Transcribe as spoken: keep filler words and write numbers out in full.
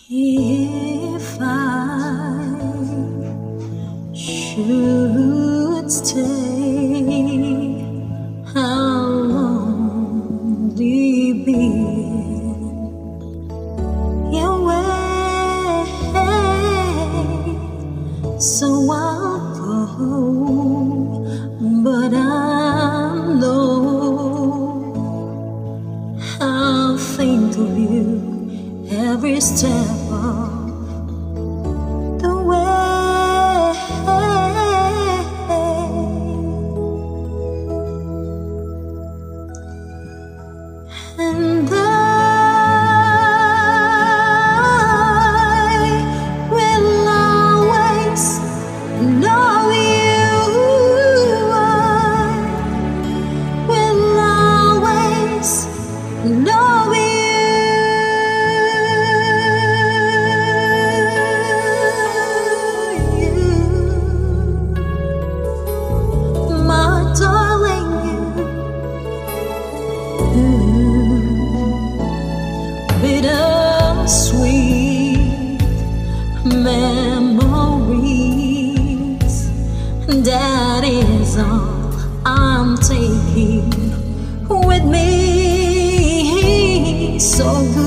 If I should stay, how long do you be away? So I'll go, but I know I'll think of you every step of the way. And I will always love you. I will always love you. Bittersweet memories, that is all I'm taking with me. So good.